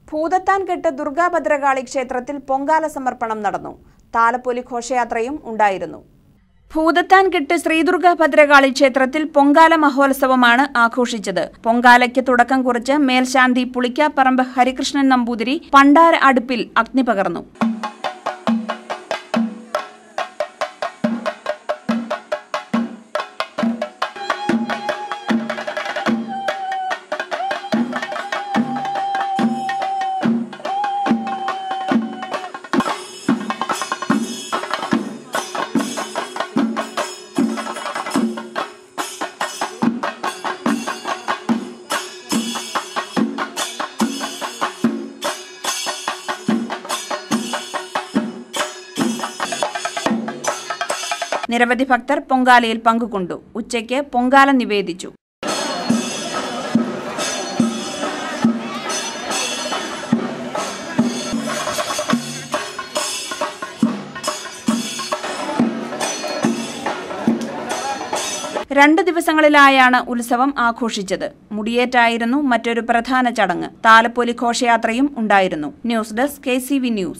ഭൂതത്താൻകെട്ട് ദുർഗാഭദ്രകാളി ക്ഷേത്രത്തിൽ പൊങ്കാല സമർപ്പണം നടന്നു. താലപ്പൊലി ഘോഷയാത്രയും ഉണ്ടായിരുന്നു. ഭൂതത്താൻകെട്ട് ശ്രീദുർഗാഭദ്രകാളി ക്ഷേത്രത്തിൽ പൊങ്കാല മഹോത്സവമാണ് ആഘോഷിച്ചത്. പൊങ്കാലയ്ക്ക് തുടക്കം കുറിച്ച് മേൽശാന്തി പുളിക്കാപ്പറമ്പ് ഹരികൃഷ്ണൻ നമ്പൂതിരി പണ്ടാര അടുപ്പിൽ അഗ്നി പകർന്നു. നിരവധി ഭക്തർ പൊങ്കാലയിൽ പങ്കുകൊണ്ടു. ഉച്ചയ്ക്ക് പൊങ്കാല നിവേദിച്ചു. രണ്ട് ദിവസങ്ങളിലായാണ് ഉത്സവം ആഘോഷിച്ചത്. മുടിയേറ്റായിരുന്നു മറ്റൊരു പ്രധാന ചടങ്ങ്. താലപ്പൊലി ഘോഷയാത്രയും ഉണ്ടായിരുന്നു. News desk KCV news.